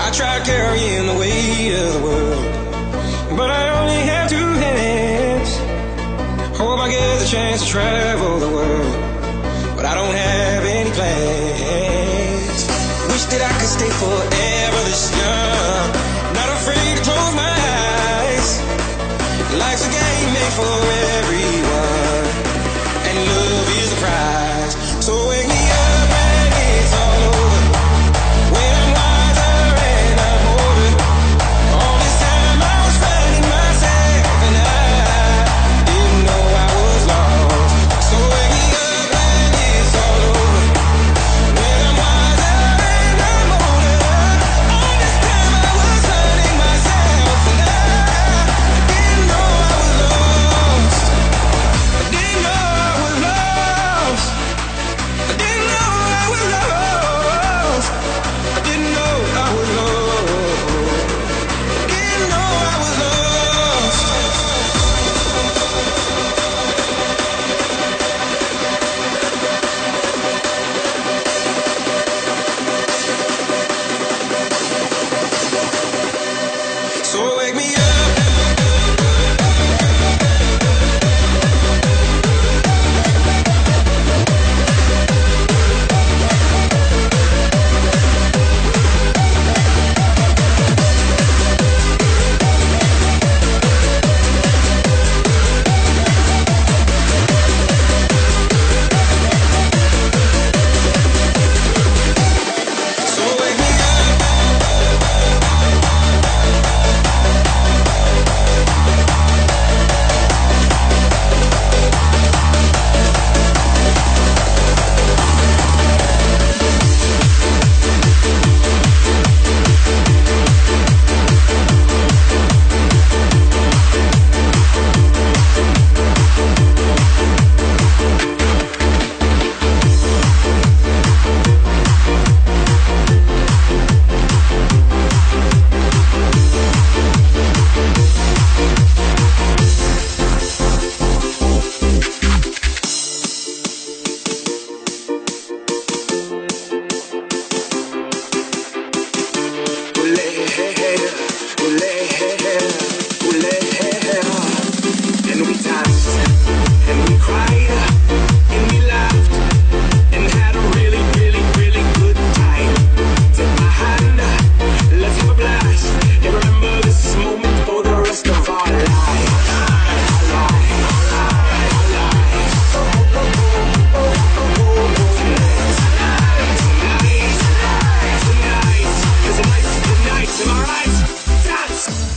I tried carrying the weight of the world, but I only have two hands. Hope I get the chance to travel the world, but I don't have any plans. Wish that I could stay forever this young, not afraid to close my eyes. Life's a game made for everyone, and love is the prize. So wake me up when it's all over, when I'm wiser and I'm older. All this time I was finding myself, and I didn't know I was lost. So wake me up when it's all over, when I'm wiser and I'm older. All this time I was finding myself, and I didn't know I was lost. I didn't know I was lost. I didn't know I was lost. I didn't know I was lost. Didn't know I was lost. So wake me up. So wake me up. And we danced, and we cried, and we laughed, and had a really, really, really good time. Take my hand, let's have a blast, and remember this moment for the rest of our lives. Tonight, am I right? Dance!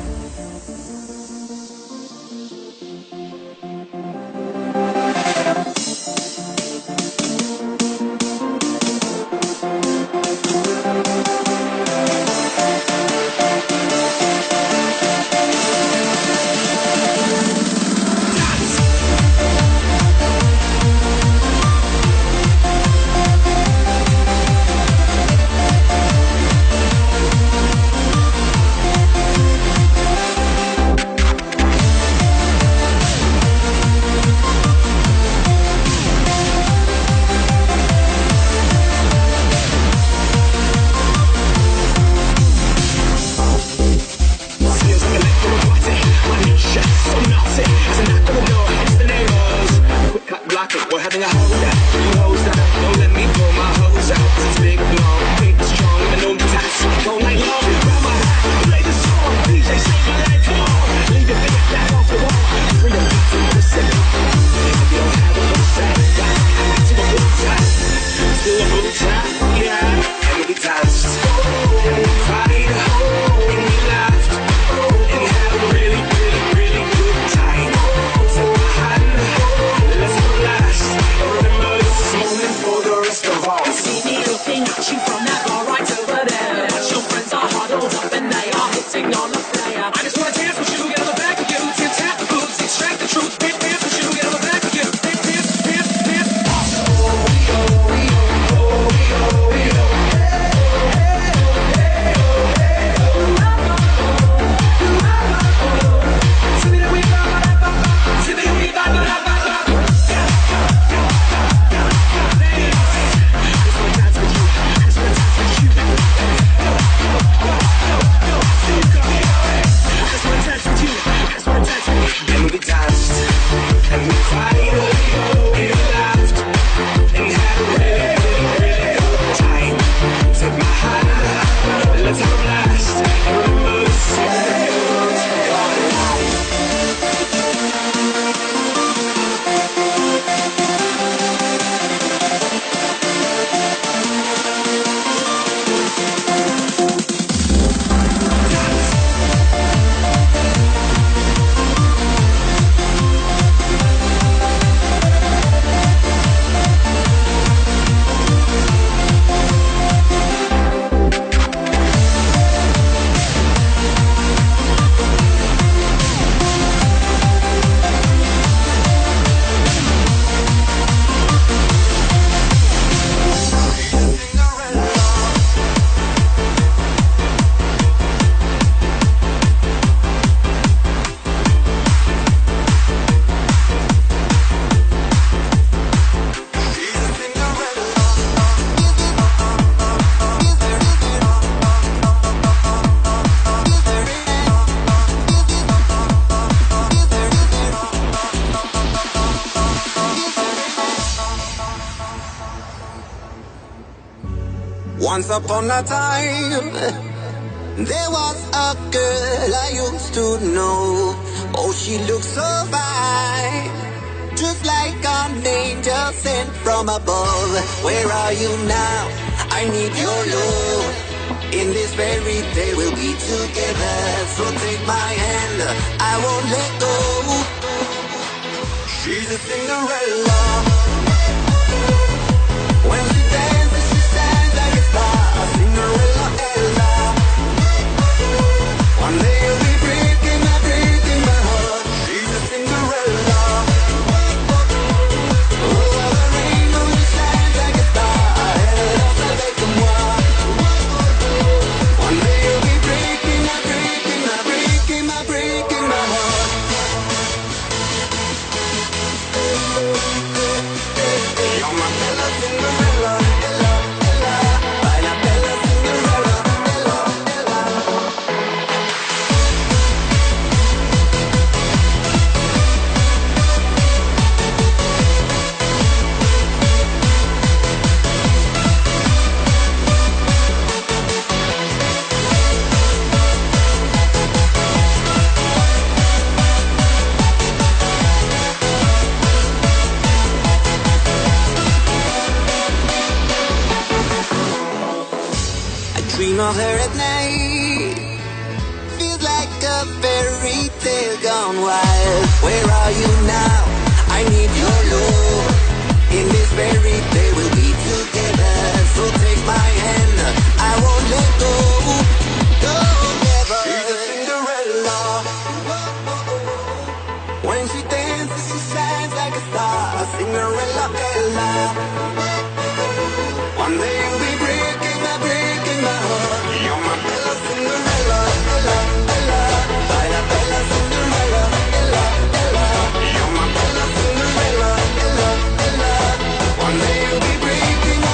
We're having a hold up, you hose up, don't let me pull my hose out. It's big, long, big, strong, even though the task all night long. Grab my hat, play the song, DJ shake my leg, come on. Leave your big flat off the wall, freedom beats in the city. If you don't have a good set, back to a good time. Still a good time, yeah. And we danced, and we cried, and we laughed, and we had a really, really, really good time. Take my hand, let's go last. Remember this moment for the rest of all. You see me looking at you from that bar right over there. Watch your friends are huddled up and they are hitting on the player. I just wanna dance with you, get on the back of you. Tip tap the boots, extract the truth. Dance with you, get on the back of you. Dance, dance, dance, dance. Oh, we oh, we oh, oh, we oh. Once upon a time, there was a girl I used to know. Oh, she looked so fine, just like an angel sent from above. Where are you now? I need your love. In this very day we'll be together. So take my hand, I won't let go. She's a Cinderella. When she dances, she shines like a star. A Cinderella, Ella. One day you'll be breaking my heart. She's a Cinderella. Oh, the rainbow, she shines like a star. Ella, avec-moi. One day you'll be breaking my heart. You're my bella Cinderella, Ella, Ella. Baila bella Cinderella, Ella, Ella. I dream of her at night. Feels like a fairy tale gone wild. Where are you now? I need your love. In this very day we'll be together. So take my hand, I won't let go. Go never. She's a Cinderella. When she dances, she shines like a star. A Cinderella, Ella. One day you'll be breaking my heart. You're my bella Cinderella, Ella, Ella. Baila bella Cinderella, Ella, Ella. You're my bella Cinderella, Ella, Ella. One day you'll be breaking my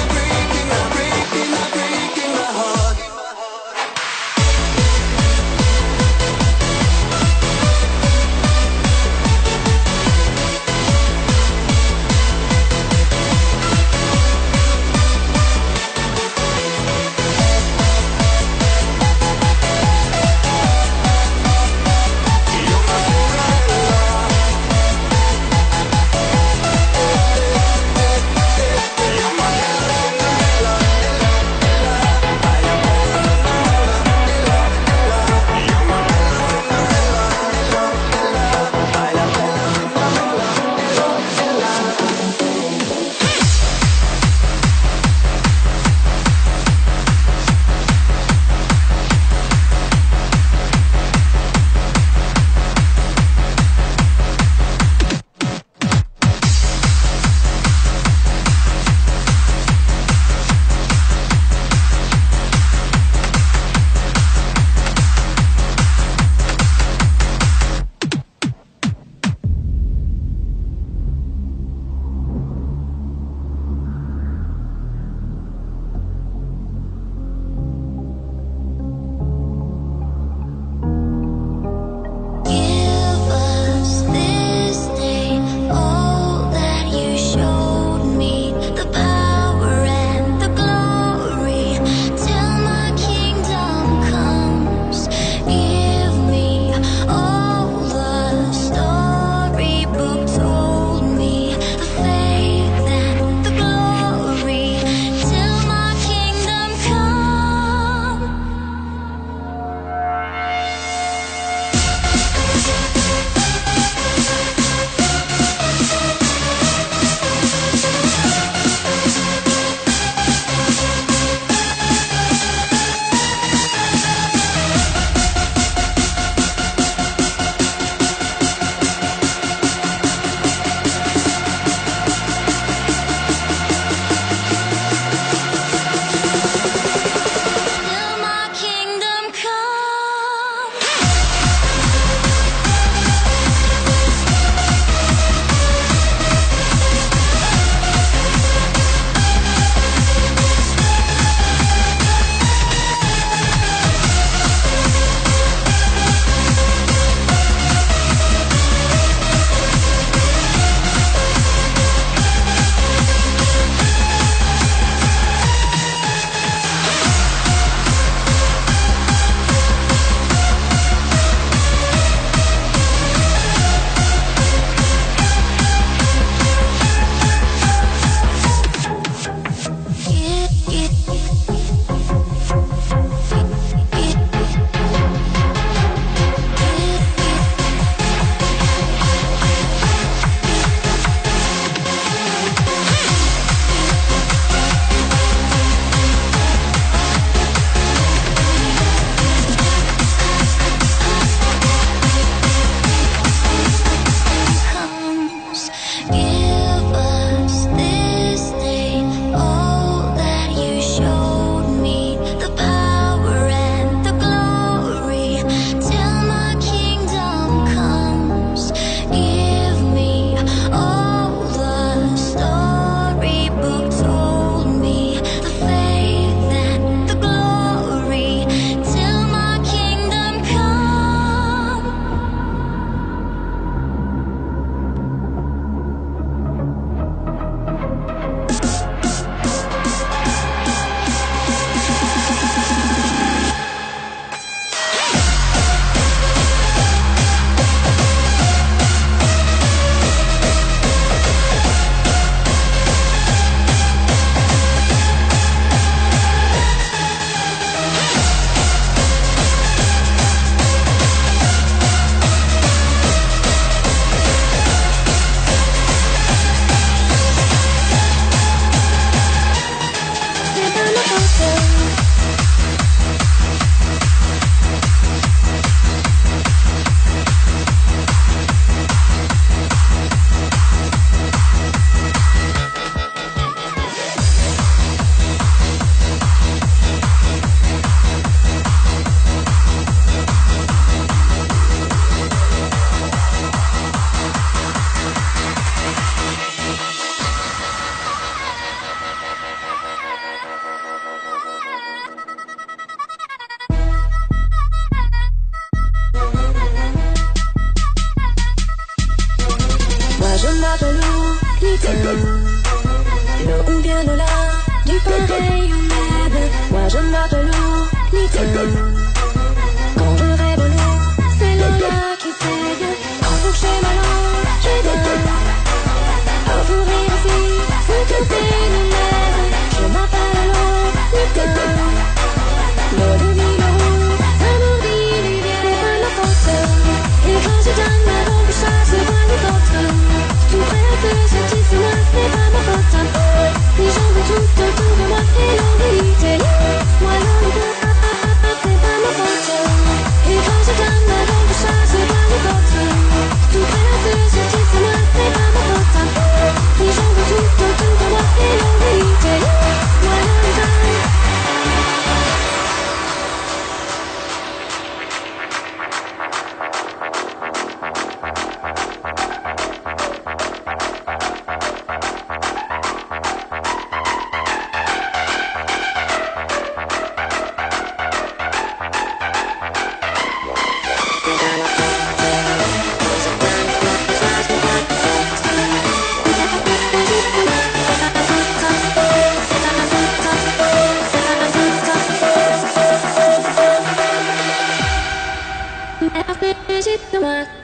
necesito más.